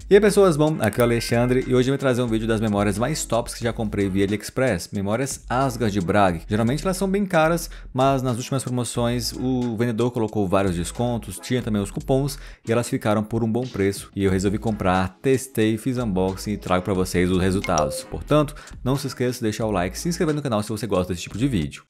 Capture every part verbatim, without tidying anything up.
E aí pessoas, bom, aqui é o Alexandre e hoje eu vou trazer um vídeo das memórias mais tops que já comprei via AliExpress, memórias Asgard de Bragg. Geralmente elas são bem caras, mas nas últimas promoções o vendedor colocou vários descontos, tinha também os cupons e elas ficaram por um bom preço. E eu resolvi comprar, testei, fiz unboxing e trago para vocês os resultados. Portanto, não se esqueça de deixar o like e se inscrever no canal se você gosta desse tipo de vídeo.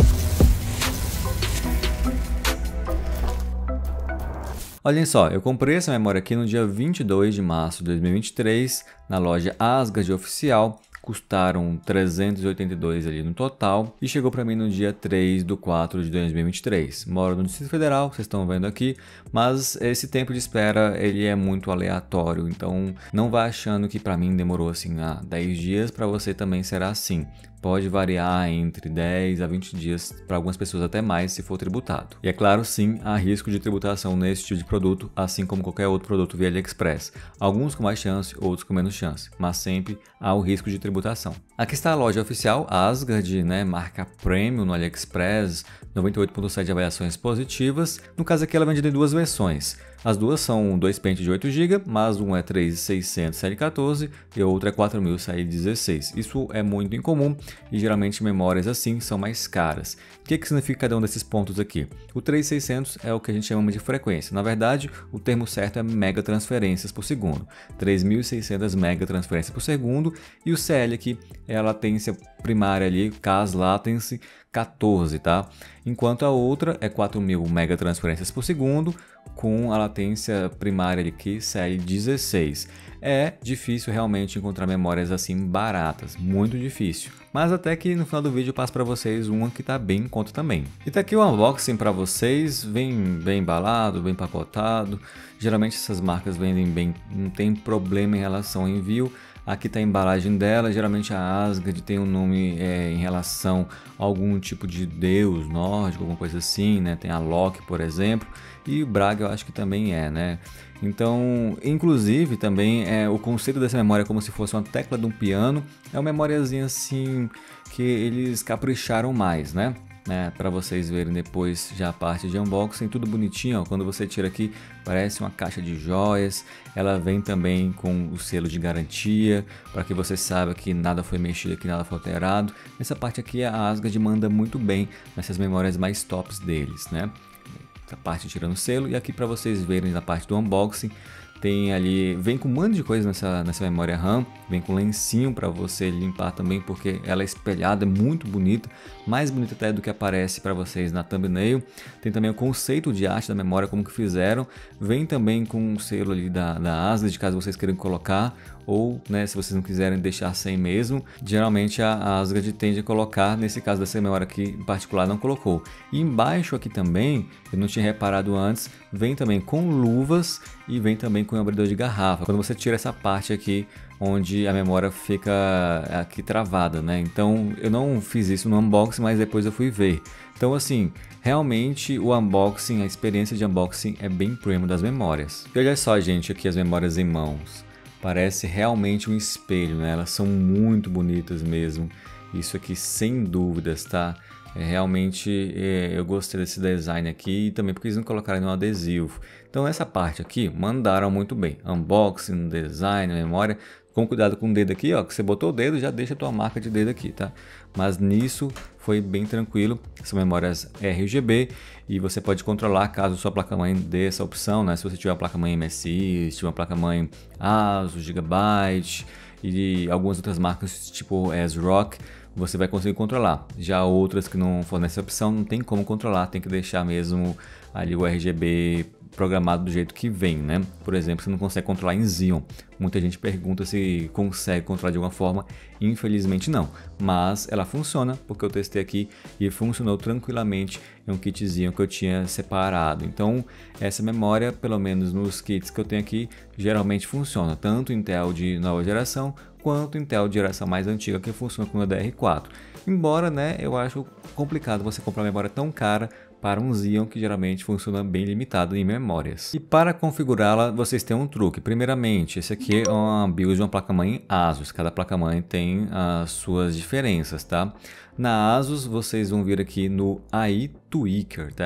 Olhem só, eu comprei essa memória aqui no dia vinte e dois de março de dois mil e vinte e três na loja Asgard Oficial, custaram trezentos e oitenta e dois ali no total e chegou para mim no dia três de quatro de dois mil e vinte e três. Moro no Distrito Federal, vocês estão vendo aqui, mas esse tempo de espera ele é muito aleatório, então não vá achando que para mim demorou assim ah, dez dias, para você também será assim. Pode variar entre dez a vinte dias, para algumas pessoas até mais se for tributado. E é claro, sim, há risco de tributação nesse tipo de produto, assim como qualquer outro produto via AliExpress. Alguns com mais chance, outros com menos chance, mas sempre há o risco de tributação. Aqui está a loja oficial Asgard, né, marca Premium no AliExpress, noventa e oito vírgula sete avaliações positivas. No caso aqui ela é vendida em duas versões. As duas são dois pentes de oito gigabytes, mas um é três mil e seiscentos série quatorze e o outro é quatro mil série dezesseis. Isso é muito incomum e geralmente memórias assim são mais caras. O que, que significa cada um desses pontos aqui? O três mil e seiscentos é o que a gente chama de frequência. Na verdade, o termo certo é mega transferências por segundo. três mil e seiscentas mega transferências por segundo. E o C L aqui é a latência primária ali, cas latency quatorze, tá? Enquanto a outra é quatro mil mega transferências por segundo, com a latência primária aqui, C L dezesseis. É difícil realmente encontrar memórias assim baratas, muito difícil. Mas até que no final do vídeo eu passo para vocês uma que tá bem em conta também. E tá aqui o unboxing para vocês, vem bem embalado, bem empacotado. Geralmente essas marcas vendem bem, não tem problema em relação ao envio. Aqui está a embalagem dela, geralmente a Asgard tem um nome é, em relação a algum tipo de deus nórdico, alguma coisa assim, né? Tem a Loki, por exemplo, e o Bragg eu acho que também é, né? Então, inclusive, também é, o conceito dessa memória é como se fosse uma tecla de um piano, é uma memóriazinha assim que eles capricharam mais, né? Né, para vocês verem depois já a parte de unboxing, tudo bonitinho, ó. Quando você tira aqui parece uma caixa de joias, ela vem também com o selo de garantia, para que você saiba que nada foi mexido aqui, nada foi alterado. Essa parte aqui a Asgard manda muito bem nessas memórias mais tops deles, né? Essa parte tirando o selo, e aqui para vocês verem na parte do unboxing, tem ali, vem com um monte de coisa nessa, nessa memória RAM, vem com lencinho para você limpar também, porque ela é espelhada, é muito bonita, mais bonita até do que aparece para vocês na thumbnail. Tem também o conceito de arte da memória, como que fizeram, vem também com um selo ali da, da Asgard, caso vocês queiram colocar, ou né, se vocês não quiserem deixar sem mesmo, geralmente a Asgard tende a colocar, nesse caso dessa memória aqui em particular não colocou. E embaixo aqui também, eu não tinha reparado antes, vem também com luvas e vem também com um abridor de garrafa, quando você tira essa parte aqui onde a memória fica aqui travada, né? Então eu não fiz isso no unboxing, mas depois eu fui ver. Então assim, realmente o unboxing, a experiência de unboxing é bem premium das memórias. E olha só, gente, aqui as memórias em mãos. Parece realmente um espelho, né? Elas são muito bonitas mesmo. Isso aqui sem dúvidas, tá? É, realmente é, eu gostei desse design aqui e também porque eles não colocaram no adesivo. Então essa parte aqui mandaram muito bem. Unboxing, design, memória. Com cuidado com o dedo aqui, ó, que você botou o dedo, já deixa a tua marca de dedo aqui, tá? Mas nisso foi bem tranquilo. São memórias R G B e você pode controlar caso sua placa-mãe dê essa opção, né? Se você tiver uma placa-mãe M S I, se tiver uma placa-mãe ASUS, Gigabyte e algumas outras marcas tipo ASRock, você vai conseguir controlar. Já outras que não fornecem essa opção, não tem como controlar, tem que deixar mesmo ali o R G B programado do jeito que vem, né? Por exemplo, você não consegue controlar em Xeon. Muita gente pergunta se consegue controlar de alguma forma. Infelizmente não, mas ela funciona porque eu testei aqui e funcionou tranquilamente em um kitzinho que eu tinha separado. Então essa memória, pelo menos nos kits que eu tenho aqui, geralmente funciona tanto Intel de nova geração quanto Intel de geração mais antiga, que funciona com o D D R quatro. Embora, né, eu acho complicado você comprar uma memória tão cara para um Xeon que geralmente funciona bem limitado em memórias. E para configurá-la, vocês têm um truque. Primeiramente, esse aqui é uma build de uma placa-mãe ASUS. Cada placa-mãe tem as suas diferenças, tá? Na ASUS, vocês vão vir aqui no A I Tweaker, tá?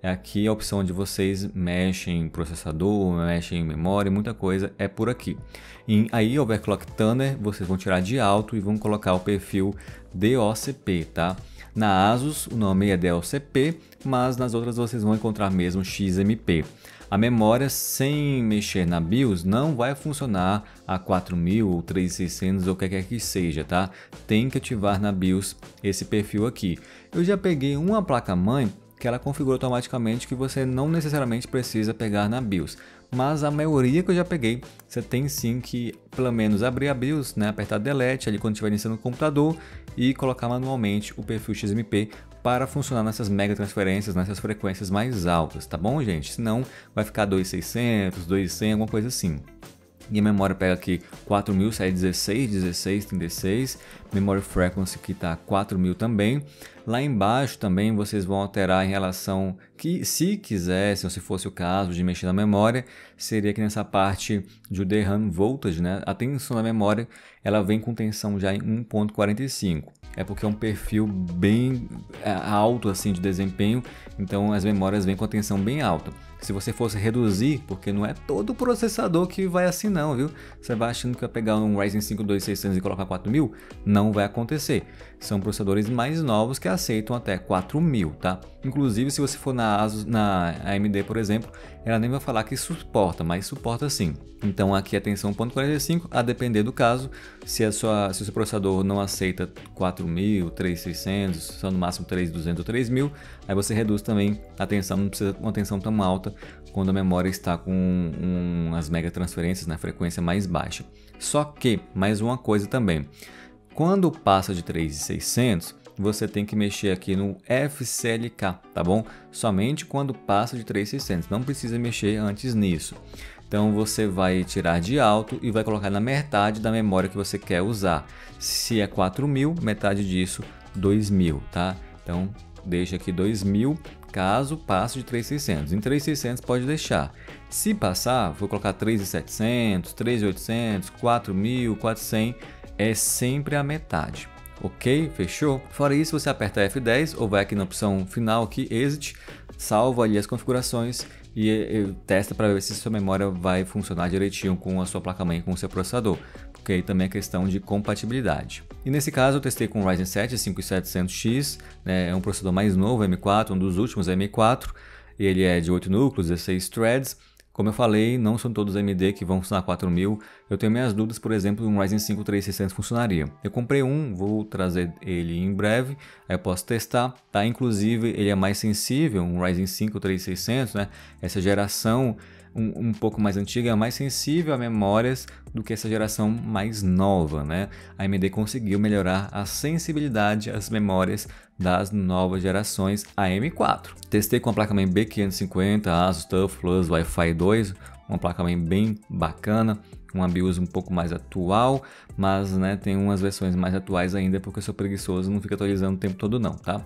é aqui a opção onde vocês mexem em processador, mexem em memória, muita coisa é por aqui. Em aí Overclock Tuner, vocês vão tirar de alto e vão colocar o perfil D O C P, tá? Na ASUS o nome é D O C P, mas nas outras vocês vão encontrar mesmo X M P. A memória sem mexer na BIOS não vai funcionar a quatro mil ou três mil e seiscentos ou o que quer que seja, tá? Tem que ativar na BIOS esse perfil aqui. Eu já peguei uma placa-mãe que ela configura automaticamente que você não necessariamente precisa pegar na BIOS. Mas a maioria que eu já peguei, você tem sim que pelo menos abrir a BIOS, né, apertar Delete ali quando estiver iniciando o computador e colocar manualmente o perfil X M P para funcionar nessas mega transferências, nessas frequências mais altas, tá bom, gente? Senão vai ficar dois mil e seiscentos, dois mil e cem, alguma coisa assim. E a memória pega aqui quatro mil, sai dezesseis, dezesseis, trinta e seis. Memory Frequency que está quatro mil também. Lá embaixo também vocês vão alterar em relação que, se quisessem, ou se fosse o caso de mexer na memória, seria que nessa parte de D RAM Voltage, né? A tensão da memória, ela vem com tensão já em um ponto quarenta e cinco. É porque é um perfil bem alto assim de desempenho, então as memórias vêm com a tensão bem alta. Se você fosse reduzir, porque não é todo processador que vai assim não, viu? Você vai achando que vai pegar um Ryzen cinco dois mil e seiscentos e colocar quatro mil? Não vai acontecer. São processadores mais novos que aceitam até quatro mil, tá? Inclusive, se você for na ASUS, na A M D, por exemplo, ela nem vai falar que suporta, mas suporta sim. Então aqui a tensão um ponto quarenta e cinco, a depender do caso, se, a sua, se o seu processador não aceita quatro mil, três mil e seiscentos, só no máximo três mil e duzentos ou três mil, aí você reduz também a tensão, não precisa uma tensão tão alta quando a memória está com um, as mega transferências na frequência mais baixa. Só que, mais uma coisa também, quando passa de três mil e seiscentos, você tem que mexer aqui no F C L K, tá bom? Somente quando passa de três mil e seiscentos, não precisa mexer antes nisso. Então você vai tirar de alto e vai colocar na metade da memória que você quer usar. Se é quatro mil, metade disso, dois mil, tá? Então deixa aqui dois mil, caso passe de três mil e seiscentos. Em três mil e seiscentos pode deixar. Se passar, vou colocar três mil e setecentos, três mil e oitocentos, quatro mil, quatrocentos, é sempre a metade. Ok? Fechou? Fora isso, você aperta F dez ou vai aqui na opção final, aqui, Exit, salva ali as configurações e, e testa para ver se sua memória vai funcionar direitinho com a sua placa-mãe e com o seu processador, porque aí também é questão de compatibilidade. E nesse caso eu testei com o Ryzen sete cinco mil e setecentos X, né, é um processador mais novo, M quatro, um dos últimos M quatro, ele é de oito núcleos, dezesseis threads. Como eu falei, não são todos A M D que vão funcionar quatro mil. Eu tenho minhas dúvidas, por exemplo, um Ryzen cinco três mil e seiscentos funcionaria. Eu comprei um, vou trazer ele em breve, aí eu posso testar, tá? Inclusive, ele é mais sensível, um Ryzen cinco três mil e seiscentos, né? Essa geração um, um pouco mais antiga é mais sensível a memórias do que essa geração mais nova, né? A A M D conseguiu melhorar a sensibilidade às memórias das novas gerações A M quatro. Testei com a placa-mãe B quinhentos e cinquenta, ASUS TUF Plus Wi-Fi dois, uma placa-mãe bem bacana, uma BIOS um pouco mais atual, mas né, tem umas versões mais atuais ainda porque eu sou preguiçoso, não fica atualizando o tempo todo não, tá?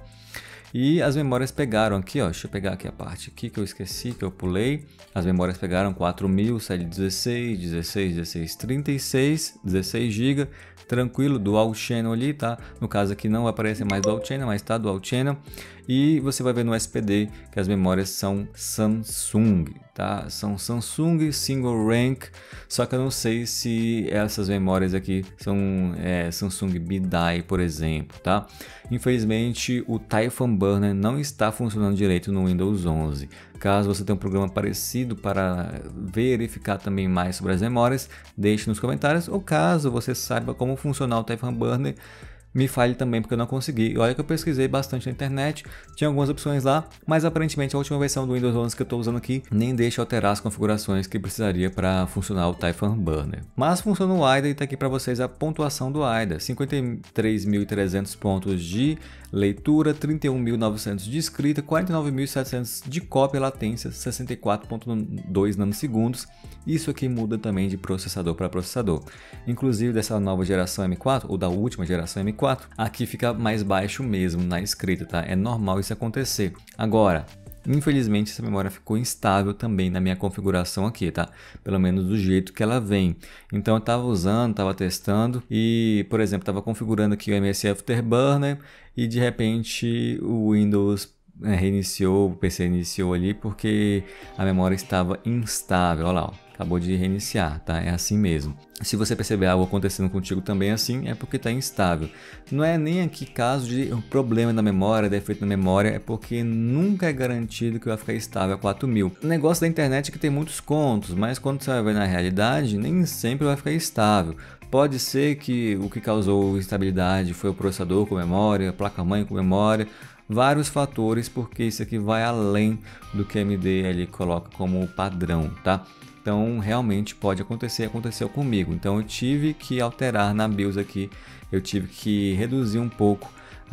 E as memórias pegaram aqui, ó, deixa eu pegar aqui a parte aqui que eu esqueci, que eu pulei. As memórias pegaram quatro mil, sete dezesseis, dezesseis, dezesseis, trinta e seis, dezesseis gigas, tranquilo, dual channel ali, tá? No caso aqui não vai aparecer mais dual channel, mas tá dual channel. E você vai ver no S P D que as memórias são Samsung, tá? São Samsung Single Rank, só que eu não sei se essas memórias aqui são é, Samsung B D I, por exemplo, tá? Infelizmente o Typhoon Burner não está funcionando direito no Windows onze. Caso você tenha um programa parecido para verificar também mais sobre as memórias, deixe nos comentários, ou caso você saiba como funcionar o Typhoon Burner, me fale também, porque eu não consegui. Olha que eu pesquisei bastante na internet, tinha algumas opções lá, mas aparentemente a última versão do Windows onze que eu estou usando aqui nem deixa alterar as configurações que precisaria para funcionar o Typhoon Burner. Mas funciona o A I D A e está aqui para vocês a pontuação do A I D A. cinquenta e três mil e trezentos pontos de leitura, trinta e um mil e novecentos de escrita, quarenta e nove mil e setecentos de cópia, latência sessenta e quatro vírgula dois nanosegundos. Isso aqui muda também de processador para processador. Inclusive dessa nova geração M quatro, ou da última geração M quatro, aqui fica mais baixo mesmo na escrita, tá? É normal isso acontecer. Agora, infelizmente essa memória ficou instável também na minha configuração aqui, tá? Pelo menos do jeito que ela vem. Então eu estava usando, estava testando e, por exemplo, estava configurando aqui o M S Afterburner e de repente o Windows é, reiniciou, o P C iniciou ali porque a memória estava instável. Olha lá, ó, acabou de reiniciar, tá? É assim mesmo. Se você perceber algo acontecendo contigo também assim, é porque está instável. Não é nem aqui caso de um problema na memória, defeito na memória, é porque nunca é garantido que vai ficar estável a quatro mil. O negócio da internet é que tem muitos contos, mas quando você vai ver na realidade, nem sempre vai ficar estável. Pode ser que o que causou instabilidade foi o processador com memória, a placa-mãe com memória, vários fatores, porque isso aqui vai além do que a A M D ele coloca como padrão, tá? Então realmente pode acontecer, aconteceu comigo. Então eu tive que alterar na BIOS aqui, eu tive que reduzir um pouco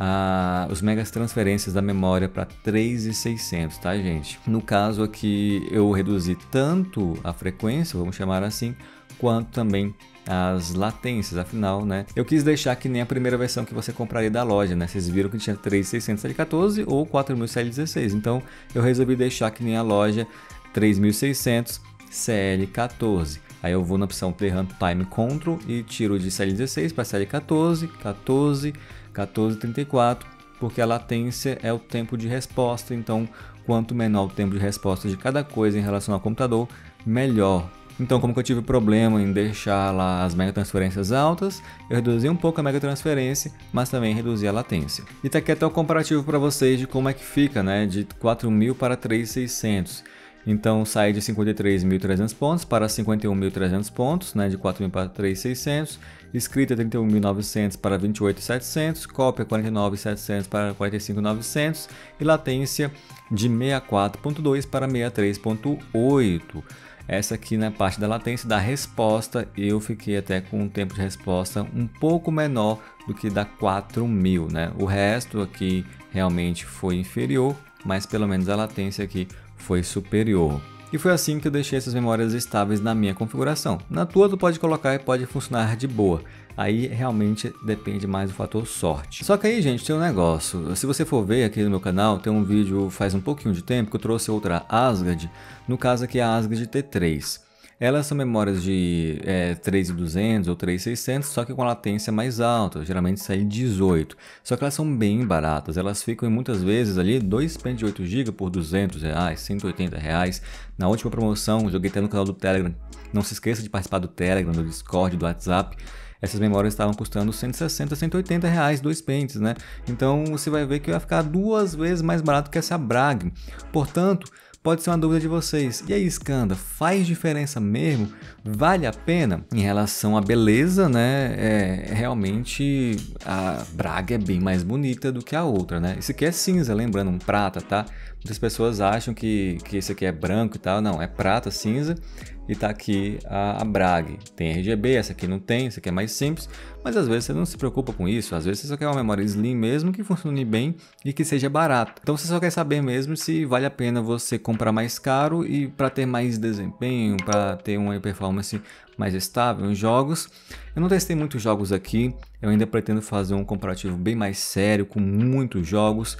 a, os megas transferências da memória para três mil e seiscentos, tá, gente? No caso aqui eu reduzi tanto a frequência, vamos chamar assim, quanto também as latências, afinal, né? Eu quis deixar que nem a primeira versão que você compraria da loja, né? Vocês viram que tinha três mil e seiscentos C L quatorze ou quatro mil C L dezesseis, então eu resolvi deixar que nem a loja três mil e seiscentos C L quatorze. Aí eu vou na opção Play Runtime Control e tiro de C L dezesseis para C L quatorze, quatorze, quatorze trinta e quatro, porque a latência é o tempo de resposta, então quanto menor o tempo de resposta de cada coisa em relação ao computador, melhor. Então, como que eu tive problema em deixar lá as megatransferências altas, eu reduzi um pouco a megatransferência, mas também reduzi a latência. E tá aqui até o comparativo para vocês de como é que fica, né, de quatro mil para três mil e seiscentos. Então sai de cinquenta e três mil e trezentos pontos para cinquenta e um mil e trezentos pontos, né, de quatro mil para três mil e seiscentos, escrita trinta e um mil e novecentos para vinte e oito mil e setecentos, cópia quarenta e nove mil e setecentos para quarenta e cinco mil e novecentos e latência de sessenta e quatro ponto dois para sessenta e três ponto oito. Essa aqui na parte da latência da resposta, eu fiquei até com um tempo de resposta um pouco menor do que da quatro mil, né? O resto aqui realmente foi inferior, mas pelo menos a latência aqui foi superior. E foi assim que eu deixei essas memórias estáveis na minha configuração. Na tua tu pode colocar e pode funcionar de boa. Aí realmente depende mais do fator sorte. Só que aí, gente, tem um negócio. Se você for ver aqui no meu canal, tem um vídeo faz um pouquinho de tempo que eu trouxe outra Asgard. No caso aqui é a Asgard T três. Elas são memórias de é, três mil e duzentos ou três mil e seiscentos, só que com a latência mais alta, geralmente sai dezoito. Só que elas são bem baratas, elas ficam muitas vezes ali dois pentes de oito gigas por duzentos reais, cento e oitenta reais. Na última promoção, joguei até no canal do Telegram. Não se esqueça de participar do Telegram, do Discord, do WhatsApp. Essas memórias estavam custando cento e sessenta, cento e oitenta reais, dois pentes, né? Então você vai ver que vai ficar duas vezes mais barato que essa Bragg. Portanto, pode ser uma dúvida de vocês. E aí, Skanda, faz diferença mesmo? Vale a pena? Em relação à beleza, né? É, realmente a Bragg é bem mais bonita do que a outra, né? Esse aqui é cinza, lembrando, um prata, tá? Muitas pessoas acham que, que esse aqui é branco e tal. Não, é prata, cinza. E tá aqui a, a Bragg. Tem R G B, essa aqui não tem, essa aqui é mais simples. Mas às vezes você não se preocupa com isso. Às vezes você só quer uma memória Slim mesmo, que funcione bem e que seja barata. Então você só quer saber mesmo se vale a pena você comprar mais caro e para ter mais desempenho, para ter uma performance mais estável em jogos. Eu não testei muitos jogos aqui. Eu ainda pretendo fazer um comparativo bem mais sério com muitos jogos.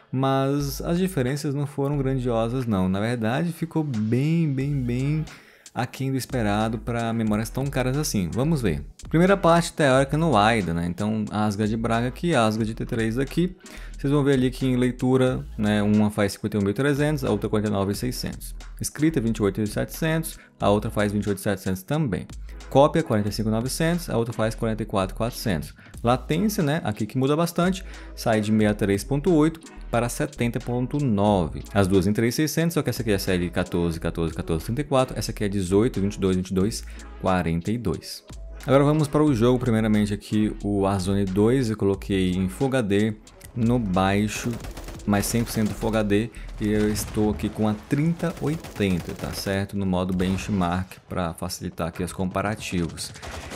Mas as diferenças não foram grandiosas não. Na verdade ficou bem, bem, bem aquém do esperado para memórias tão caras assim. Vamos ver. Primeira parte teórica no A I D A, né? Então Asgard de Bragg aqui, Asgard de T três aqui. Vocês vão ver ali que em leitura, né, uma faz cinquenta e um mil e trezentos, a outra quarenta e nove mil e seiscentos. Escrita vinte e oito mil e setecentos, a outra faz vinte e oito mil e setecentos também. Cópia quarenta e cinco mil e novecentos, a outra faz quarenta e quatro mil e quatrocentos. Latência, né, aqui que muda bastante, sai de sessenta e três ponto oito para setenta ponto nove. As duas em três mil e seiscentos, só que essa aqui é a série quatorze, quatorze, quatorze, trinta e quatro, essa aqui é dezoito, vinte e dois, vinte e dois, quarenta e dois. Agora vamos para o jogo, primeiramente aqui o Warzone dois, eu coloquei em Full H D no baixo, mais cem por cento Full H D, e eu estou aqui com a trinta oitenta, tá certo? No modo benchmark para facilitar aqui os comparativos.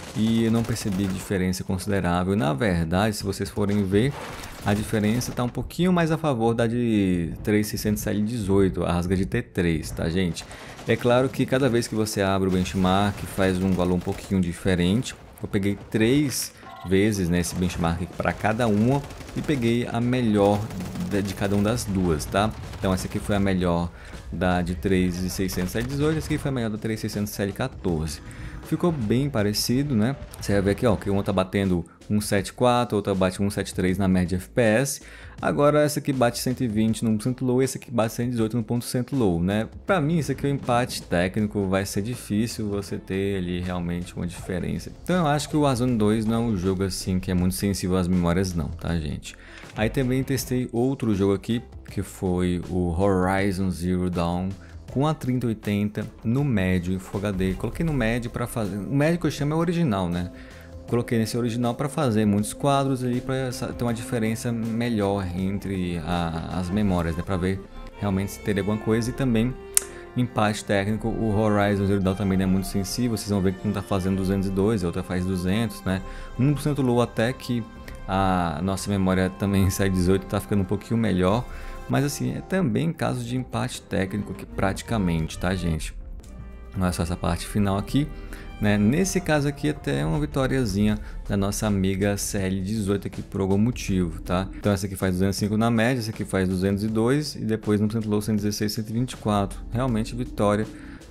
E eu não percebi diferença considerável. Na verdade, se vocês forem ver, a diferença está um pouquinho mais a favor da de três mil e seiscentos L dezoito, a Asgard de T três, tá, gente? É claro que cada vez que você abre o benchmark faz um valor um pouquinho diferente. Eu peguei três vezes nesse benchmark para cada uma e peguei a melhor de cada uma das duas, tá? Então essa aqui foi a melhor da de três mil e seiscentos L dezoito, essa aqui foi a melhor da três mil e seiscentos L quatorze. Ficou bem parecido, né? Você vai ver aqui, ó, que uma tá batendo cento e setenta e quatro, outra bate cento e setenta e três na média F P S. Agora essa aqui bate cento e vinte no ponto low e essa aqui bate cento e dezoito no ponto low, né? Pra mim isso aqui é um empate técnico, vai ser difícil você ter ali realmente uma diferença. Então eu acho que o Warzone dois não é um jogo assim que é muito sensível às memórias não, tá gente? Aí também testei outro jogo aqui, que foi o Horizon Zero Dawn, com a trinta oitenta no médio em Full H D. Coloquei no médio para fazer, o médio que eu chamo é o original, né? Coloquei nesse original para fazer muitos quadros ali para ter uma diferença melhor entre a, as memórias, né? Para ver realmente se teria alguma coisa. E também empate técnico, o Horizon Zero Dawn também não é muito sensível. Vocês vão ver que um está fazendo duzentos e dois, a outra faz duzentos, né? um por cento low até que a nossa memória também sai dezoito, está ficando um pouquinho melhor. Mas assim, é também caso de empate técnico que praticamente, tá gente? Não é só essa parte final aqui. Né? Nesse caso aqui até uma vitóriazinha da nossa amiga C L dezoito aqui por algum motivo, tá? Então essa aqui faz duzentos e cinco na média, essa aqui faz duzentos e dois e depois no percento low cento e dezesseis, cento e vinte e quatro. Realmente vitória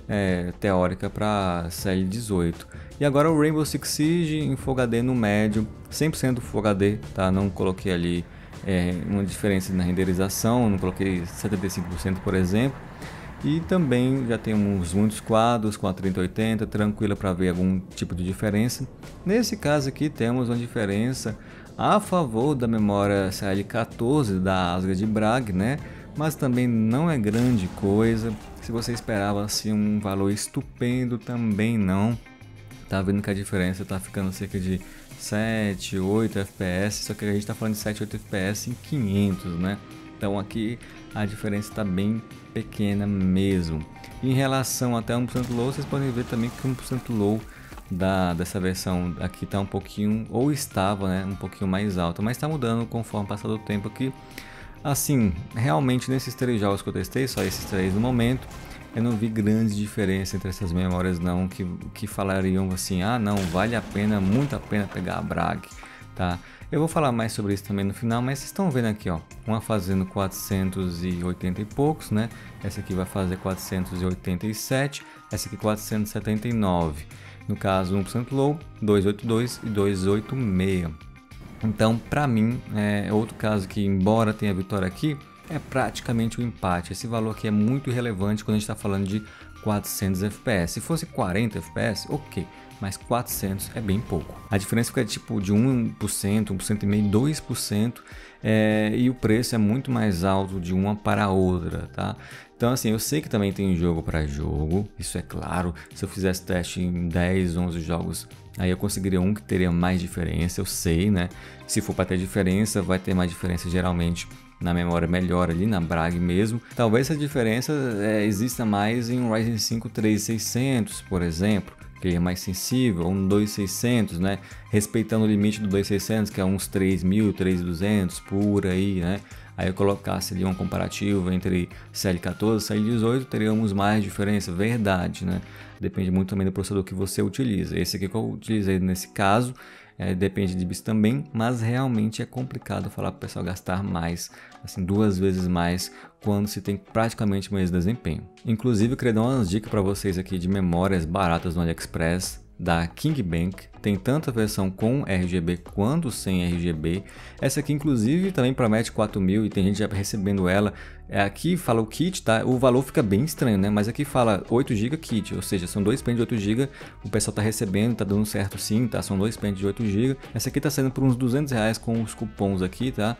é, teórica para C L dezoito. E agora o Rainbow Six Siege em Full H D no médio, cem por cento Full H D, tá? Não coloquei ali é, uma diferença na renderização, não coloquei setenta e cinco por cento por exemplo. E também já temos muitos quadros com a trinta oitenta, tranquila para ver algum tipo de diferença. Nesse caso aqui temos uma diferença a favor da memória C L quatorze da Asgard de Bragg, né? Mas também não é grande coisa. Se você esperava assim um valor estupendo, também não. Tá vendo que a diferença tá ficando cerca de sete, oito F P S, só que a gente tá falando de sete, oito F P S em quinhentos, né? Então aqui a diferença está bem pequena mesmo. Em relação até um por cento low, vocês podem ver também que um por cento low da, dessa versão aqui está um pouquinho, ou estava né, um pouquinho mais alta, mas está mudando conforme passar do tempo aqui. Assim, realmente nesses três jogos que eu testei, só esses três no momento, eu não vi grande diferença entre essas memórias não, que, que falariam assim, ah não, vale a pena, muito a pena pegar a Bragg, tá? Eu vou falar mais sobre isso também no final, mas vocês estão vendo aqui, ó, uma fazendo quatrocentos e oitenta e poucos, né? Essa aqui vai fazer quatrocentos e oitenta e sete, essa aqui quatrocentos e setenta e nove. No caso, um por cento low, duzentos e oitenta e dois e duzentos e oitenta e seis. Então, para mim, é outro caso que, embora tenha vitória aqui, é praticamente um empate. Esse valor aqui é muito irrelevante quando a gente está falando de quatrocentos F P S. Se fosse quarenta F P S, ok, mas quatrocentos é bem pouco. A diferença fica tipo de um por cento, um por cento e meio, dois por cento, é, e o preço é muito mais alto de uma para a outra, tá? Então assim, eu sei que também tem jogo para jogo, isso é claro. Se eu fizesse teste em dez, onze jogos, aí eu conseguiria um que teria mais diferença, eu sei, né? Se for para ter diferença, vai ter mais diferença geralmente na memória melhor ali, na Bragg mesmo. Talvez essa diferença é, exista mais em um Ryzen cinco três mil e seiscentos, por exemplo, que ele é mais sensível, ou um dois mil e seiscentos, né? Respeitando o limite do dois mil e seiscentos, que é uns três mil, três mil e duzentos, por aí, né? Aí eu colocasse ali um comparativo entre C L quatorze e C L dezoito, teríamos mais diferença, verdade, né? Depende muito também do processador que você utiliza. Esse aqui que eu utilizei nesse caso, é, depende de bis também, mas realmente é complicado falar para o pessoal gastar mais, assim, duas vezes mais, quando se tem praticamente o mesmo desempenho. Inclusive, eu queria dar umas dicas para vocês aqui de memórias baratas no AliExpress, da KingBank. Tem tanto a versão com R G B quanto sem R G B. Essa aqui inclusive também promete quatro mil e tem gente já recebendo ela. Aqui fala o kit, tá? O valor fica bem estranho, né? Mas aqui fala oito gigas kit, ou seja, são dois pentes de oito gigas. O pessoal tá recebendo, tá dando certo sim, tá? São dois pentes de oito gigas. Essa aqui tá saindo por uns duzentos reais com os cupons aqui, tá?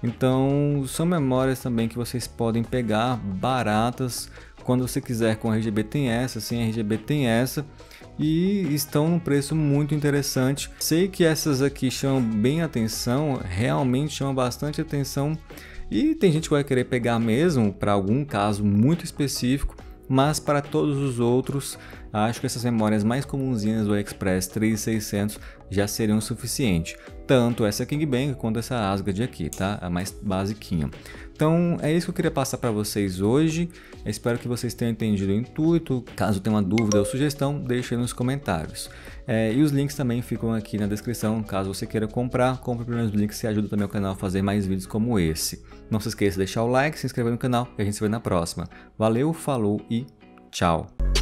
Então são memórias também que vocês podem pegar baratas. Quando você quiser com R G B tem essa, sem R G B tem essa. E estão num preço muito interessante. Sei que essas aqui chamam bem atenção, realmente chamam bastante atenção. E tem gente que vai querer pegar mesmo para algum caso muito específico. Mas para todos os outros, acho que essas memórias mais comunzinhas do AliExpress três mil e seiscentos já seriam suficiente. Tanto essa KingBank quanto essa Asgard aqui, tá? A mais basiquinha. Então é isso que eu queria passar para vocês hoje. Eu espero que vocês tenham entendido o intuito. Caso tenha uma dúvida ou sugestão, deixe aí nos comentários. É, e os links também ficam aqui na descrição. Caso você queira comprar, compre pelos links e ajuda também o canal a fazer mais vídeos como esse. Não se esqueça de deixar o like, se inscrever no canal e a gente se vê na próxima. Valeu, falou e tchau!